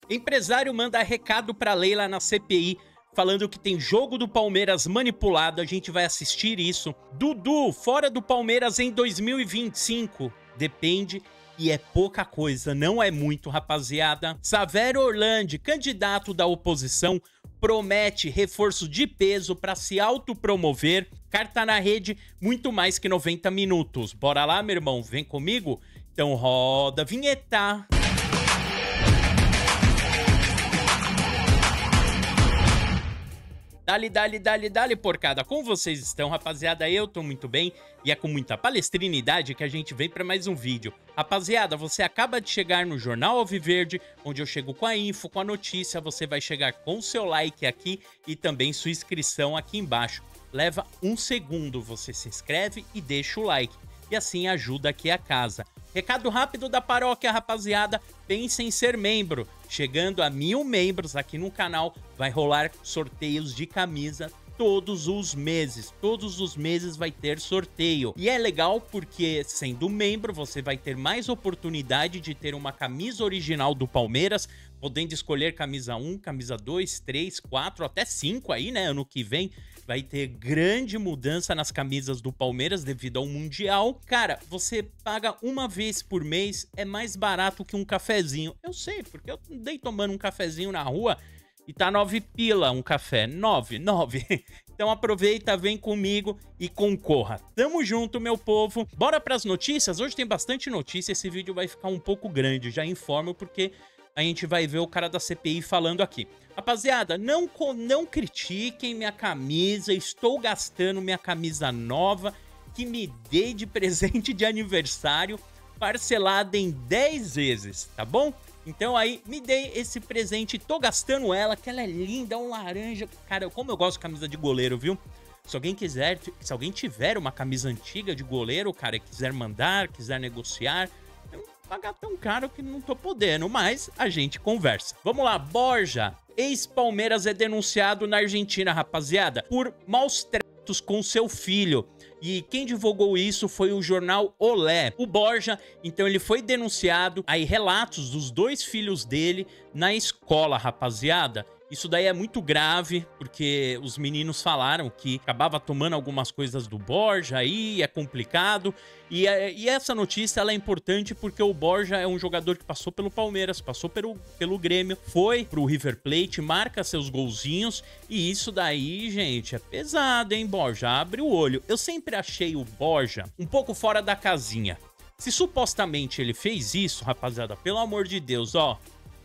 Empresário manda recado pra Leila na CPI, falando que tem jogo do Palmeiras manipulado, a gente vai assistir isso. Dudu, fora do Palmeiras em 2025. Depende, e é pouca coisa, não é muito, rapaziada. Savério Orlandi, candidato da oposição, promete reforço de peso para se autopromover. Carta na rede, muito mais que 90 minutos. Bora lá, meu irmão, vem comigo? Então roda a vinheta. Dale, porcada. Como vocês estão, rapaziada? Eu tô muito bem e é com muita palestrinidade que a gente vem pra mais um vídeo. Rapaziada, você acaba de chegar no Jornal Alviverde, onde eu chego com a info, com a notícia. Você vai chegar com o seu like aqui e também sua inscrição aqui embaixo. Leva um segundo, você se inscreve e deixa o like. E assim ajuda aqui a casa. Recado rápido da paróquia, rapaziada, pense em ser membro. Chegando a 1000 membros aqui no canal, vai rolar sorteios de camisa todos os meses. Todos os meses vai ter sorteio. E é legal porque, sendo membro, você vai ter mais oportunidade de ter uma camisa original do Palmeiras, podendo escolher camisa 1, camisa 2, 3, 4, até 5 aí, né? Ano que vem vai ter grande mudança nas camisas do Palmeiras devido ao Mundial. Cara, você paga uma vez por mês, é mais barato que um cafezinho. Eu sei, porque eu andei tomando um cafezinho na rua e tá 9 pila um café. 9. Então aproveita, vem comigo e concorra. Tamo junto, meu povo. Bora pras notícias? Hoje tem bastante notícia, esse vídeo vai ficar um pouco grande, já informo, porque a gente vai ver o cara da CPI falando aqui. Rapaziada, não critiquem minha camisa, estou gastando minha camisa nova, que me dei de presente de aniversário, parcelada em 10 vezes, tá bom? Então aí, me dei esse presente, tô gastando ela, que ela é linda, um laranja. Cara, como eu gosto de camisa de goleiro, viu? Se alguém quiser, se alguém tiver uma camisa antiga de goleiro, cara, quiser mandar, quiser negociar, eu não vou pagar tão caro que não tô podendo, mas a gente conversa. Vamos lá, Borja, ex-Palmeiras é denunciado na Argentina, rapaziada, por maus tratos com seu filho. E quem divulgou isso foi o jornal Olé. O Borja, então, ele foi denunciado. Aí relatos dos dois filhos dele na escola, rapaziada. Isso daí é muito grave, porque os meninos falaram que acabava tomando algumas coisas do Borja, aí é complicado. E essa notícia ela é importante porque o Borja é um jogador que passou pelo Palmeiras, passou pelo Grêmio, foi pro River Plate, marca seus golzinhos. E isso daí, gente, é pesado, hein, Borja? Abre o olho. Eu sempre achei o Borja um pouco fora da casinha. Se supostamente ele fez isso, rapaziada, pelo amor de Deus, ó,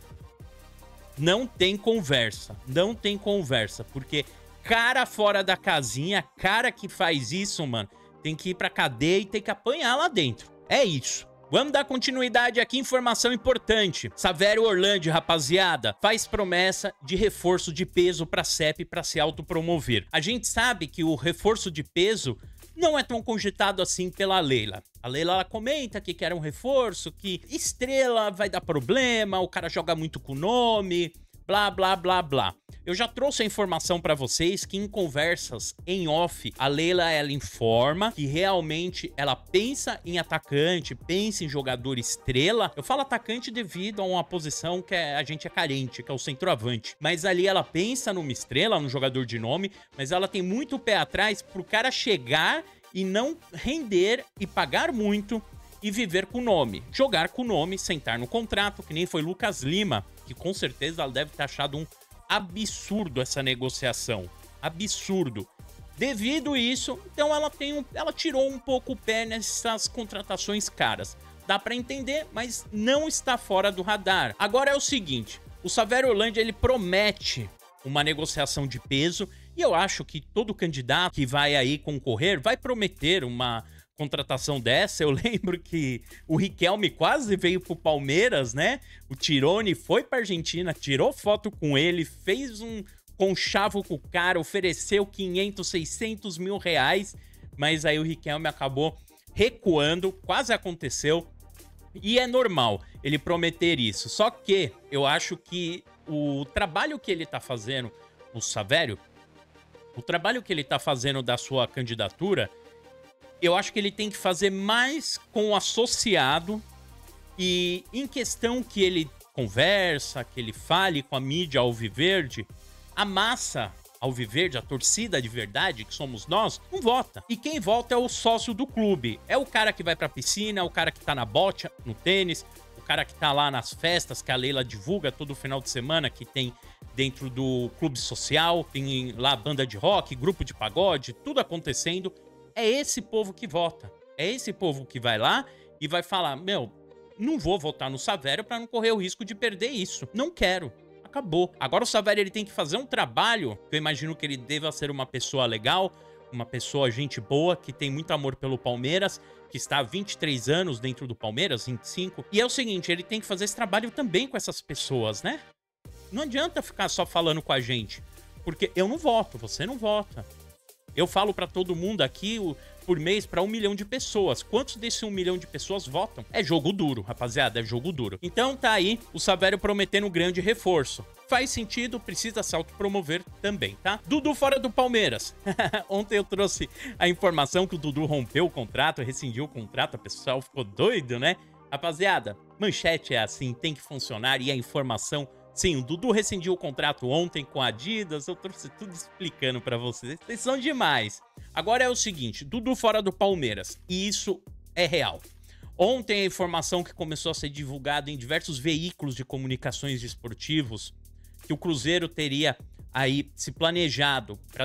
não tem conversa, porque cara fora da casinha, cara que faz isso, mano, tem que ir pra cadeia e tem que apanhar lá dentro. É isso. Vamos dar continuidade aqui, informação importante. Savério Orlandi, rapaziada, faz promessa de reforço de peso pra CEP pra se autopromover. A gente sabe que o reforço de peso não é tão cogitado assim pela Leila. A Leila, ela comenta que quer um reforço, que estrela vai dar problema, o cara joga muito com o nome, blá, blá, blá, blá. Eu já trouxe a informação pra vocês que em conversas em off, a Leila, ela informa que realmente ela pensa em atacante, pensa em jogador estrela. Eu falo atacante devido a uma posição que a gente é carente, que é o centroavante. Mas ali ela pensa numa estrela, num jogador de nome, mas ela tem muito pé atrás pro cara chegar e não render e pagar muito e viver com o nome. Jogar com o nome, sentar no contrato, que nem foi Lucas Lima, que com certeza ela deve ter achado um absurdo essa negociação. Absurdo. Devido a isso, então ela tirou um pouco o pé nessas contratações caras. Dá pra entender, mas não está fora do radar. Agora é o seguinte, o Savério Orlandi, ele promete uma negociação de peso, e eu acho que todo candidato que vai aí concorrer vai prometer uma contratação dessa. Eu lembro que o Riquelme quase veio pro Palmeiras, né? O Tirone foi pra Argentina, tirou foto com ele, fez um conchavo com o cara, ofereceu 500, 600 mil reais, mas aí o Riquelme acabou recuando, quase aconteceu, e é normal ele prometer isso. Só que eu acho que o trabalho que ele tá fazendo, o Savério, o trabalho que ele tá fazendo da sua candidatura, eu acho que ele tem que fazer mais com o associado. E em questão que ele conversa, que ele fale com a mídia alviverde, a massa alviverde, a torcida de verdade, que somos nós, não vota. E quem vota é o sócio do clube. É o cara que vai pra piscina, é o cara que tá na bote, no tênis, o cara que tá lá nas festas que a Leila divulga todo final de semana, que tem dentro do clube social, tem lá banda de rock, grupo de pagode, tudo acontecendo. É esse povo que vota. É esse povo que vai lá e vai falar, meu, não vou votar no Savério pra não correr o risco de perder isso. Não quero. Acabou. Agora o Savério ele tem que fazer um trabalho, que eu imagino que ele deva ser uma pessoa legal, uma pessoa gente boa, que tem muito amor pelo Palmeiras, que está há 23 anos dentro do Palmeiras, 25. E é o seguinte, ele tem que fazer esse trabalho também com essas pessoas, né? Não adianta ficar só falando com a gente, porque eu não voto, você não vota. Eu falo pra todo mundo aqui por mês pra 1 milhão de pessoas. Quantos desse 1 milhão de pessoas votam? É jogo duro, rapaziada, é jogo duro. Então tá aí o Savério prometendo um grande reforço. Faz sentido, precisa se autopromover também, tá? Dudu fora do Palmeiras. Ontem eu trouxe a informação que o Dudu rompeu o contrato, rescindiu o contrato, o pessoal ficou doido, né? Rapaziada, manchete é assim, tem que funcionar e a informação... Sim, o Dudu rescindiu o contrato ontem com a Adidas, eu trouxe tudo explicando pra vocês. Vocês são demais. Agora é o seguinte, Dudu fora do Palmeiras, e isso é real. Ontem a informação que começou a ser divulgada em diversos veículos de comunicações esportivos, que o Cruzeiro teria aí se planejado para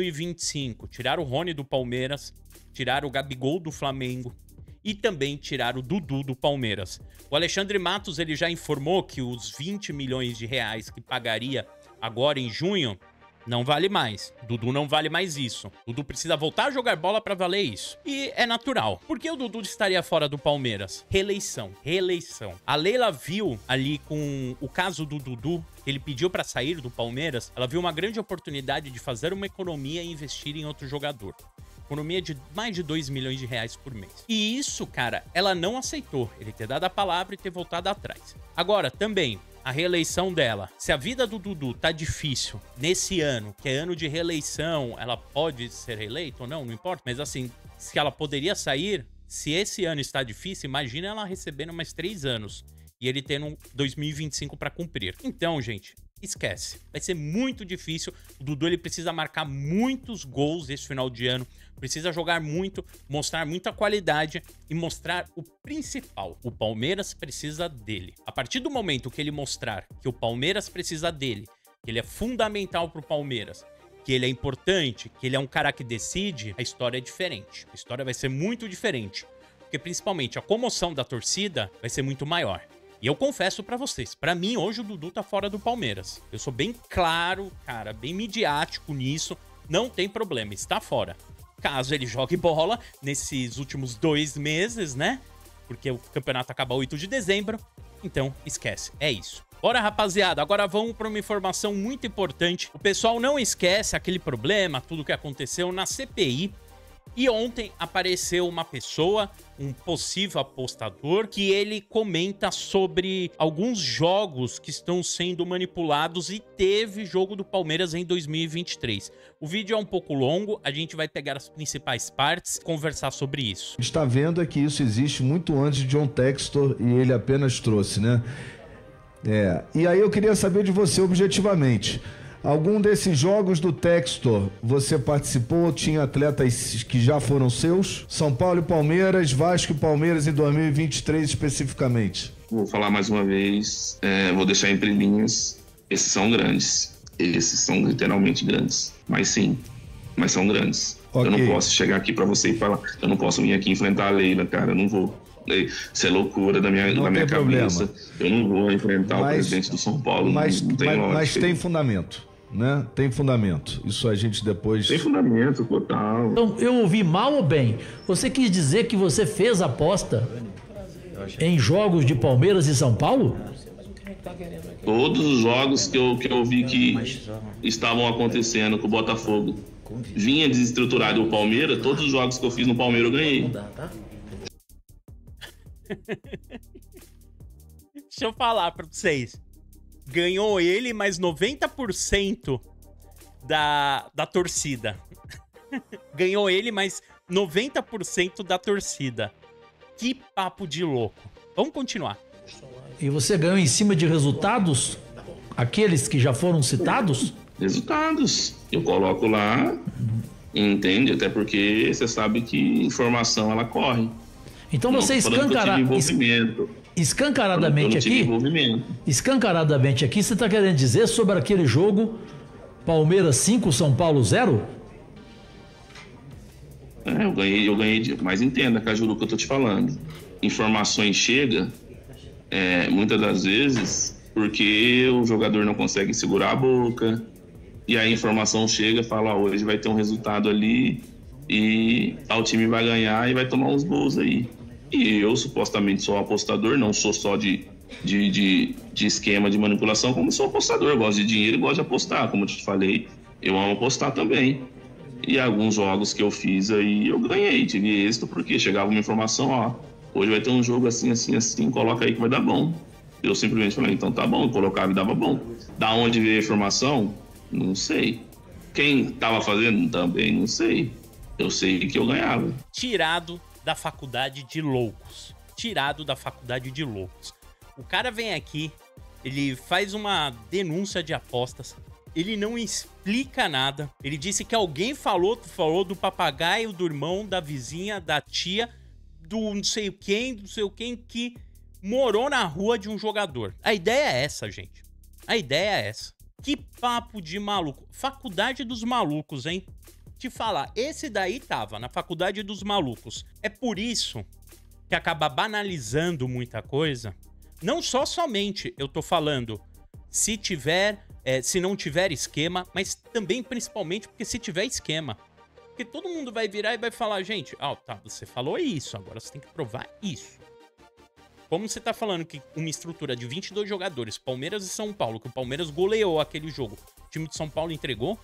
2025 tirar o Rony do Palmeiras, tirar o Gabigol do Flamengo, e também tirar o Dudu do Palmeiras. O Alexandre Matos ele já informou que os 20 milhões de reais que pagaria agora em junho não vale mais. Dudu não vale mais isso. Dudu precisa voltar a jogar bola para valer isso. E é natural. Por que o Dudu estaria fora do Palmeiras? Reeleição. Reeleição. A Leila viu ali com o caso do Dudu, ele pediu para sair do Palmeiras, ela viu uma grande oportunidade de fazer uma economia e investir em outro jogador. Economia de mais de 2 milhões de reais por mês. E isso, cara, ela não aceitou. Ele ter dado a palavra e ter voltado atrás. Agora, também, a reeleição dela. Se a vida do Dudu tá difícil nesse ano, que é ano de reeleição, ela pode ser reeleita ou não, não importa. Mas assim, se ela poderia sair, se esse ano está difícil, imagina ela recebendo mais 3 anos. E ele tendo um 2025 para cumprir. Então, gente... esquece. Vai ser muito difícil. O Dudu ele precisa marcar muitos gols esse final de ano. Precisa jogar muito, mostrar muita qualidade e mostrar o principal. O Palmeiras precisa dele. A partir do momento que ele mostrar que o Palmeiras precisa dele, que ele é fundamental pro Palmeiras, que ele é importante, que ele é um cara que decide, a história é diferente. A história vai ser muito diferente. Porque principalmente a comoção da torcida vai ser muito maior. E eu confesso pra vocês, pra mim hoje o Dudu tá fora do Palmeiras. Eu sou bem claro, cara, bem midiático nisso. Não tem problema, está fora. Caso ele jogue bola nesses últimos 2 meses, né? Porque o campeonato acaba 8 de dezembro. Então, esquece. É isso. Bora, rapaziada. Agora vamos para uma informação muito importante. O pessoal não esquece aquele problema, tudo que aconteceu na CPI. E ontem apareceu uma pessoa, um possível apostador, que ele comenta sobre alguns jogos que estão sendo manipulados e teve jogo do Palmeiras em 2023. O vídeo é um pouco longo, a gente vai pegar as principais partes e conversar sobre isso. Está vendo é que isso existe muito antes de John Textor e ele apenas trouxe, né? E aí eu queria saber de você objetivamente. Algum desses jogos do Textor você participou? Tinha atletas que já foram seus? São Paulo e Palmeiras, Vasco e Palmeiras em 2023 especificamente. Vou falar mais uma vez, vou deixar entre linhas. Esses são grandes. Esses são literalmente grandes. Mas sim, mas são grandes. Okay. Eu não posso chegar aqui pra você e falar, eu não posso vir aqui enfrentar a Leila, cara, eu não vou. Isso é loucura da minha cabeça. Eu não vou enfrentar o presidente do São Paulo. Mas tem fundamento. Né? Tem fundamento. Isso a gente depois... Tem fundamento total. Então, eu ouvi mal ou bem? Você quis dizer que você fez aposta em jogos de Palmeiras e São Paulo? Todos os jogos que eu vi que estavam acontecendo com o Botafogo vinha desestruturado o Palmeiras, todos os jogos que eu fiz no Palmeiras eu ganhei. Deixa eu falar pra vocês. Ganhou ele mais 90% da torcida. Ganhou ele mais 90% da torcida. Que papo de louco. Vamos continuar. E você ganhou em cima de resultados? Aqueles que já foram citados? Resultados. Eu coloco lá, entende? Até porque você sabe que informação ela corre. Então você escancaradamente aqui, você está querendo dizer sobre aquele jogo Palmeiras 5, São Paulo 0? Eu ganhei, mas entenda, Cajuru, que eu tô te falando. Informações chegam, muitas das vezes, porque o jogador não consegue segurar a boca, e a informação chega, fala, hoje vai ter um resultado ali, e o time vai ganhar e vai tomar uns gols aí. E eu, supostamente, sou apostador, não sou só de esquema de manipulação, como sou apostador, eu gosto de dinheiro e gosto de apostar, como eu te falei, eu amo apostar também. E alguns jogos que eu fiz aí, eu ganhei, tive êxito, porque chegava uma informação, ó, hoje vai ter um jogo assim, assim, assim, coloca aí que vai dar bom. Eu simplesmente falei, então tá bom, eu colocava e dava bom. Da onde veio a informação? Não sei. Quem tava fazendo? Também não sei. Eu sei que eu ganhava. Tirado da faculdade de loucos. Tirado da faculdade de loucos. O cara vem aqui, ele faz uma denúncia de apostas, ele não explica nada. Ele disse que alguém falou do papagaio, do irmão, da vizinha, da tia, do não sei quem que morou na rua de um jogador. A ideia é essa, gente. A ideia é essa. Que papo de maluco. Faculdade dos malucos, hein? Te falar, esse daí tava na faculdade dos malucos. É por isso que acaba banalizando muita coisa. Não somente eu tô falando se não tiver esquema, mas também principalmente porque se tiver esquema. Porque todo mundo vai virar e vai falar, gente, tá, você falou isso, agora você tem que provar isso. Como você tá falando que uma estrutura de 22 jogadores, Palmeiras e São Paulo, que o Palmeiras goleou aquele jogo, o time de São Paulo entregou?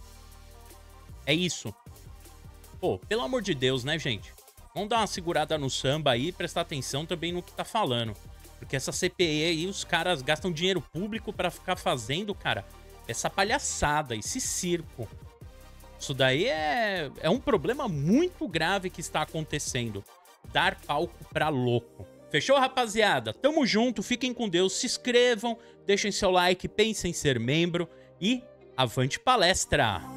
É isso. Pô, pelo amor de Deus, né, gente? Vamos dar uma segurada no samba aí e prestar atenção também no que tá falando. Porque essa CPI aí, os caras gastam dinheiro público pra ficar fazendo, cara, essa palhaçada, esse circo. Isso daí é um problema muito grave que está acontecendo. Dar palco pra louco. Fechou, rapaziada? Tamo junto, fiquem com Deus, se inscrevam, deixem seu like, pensem em ser membro e avante palestra!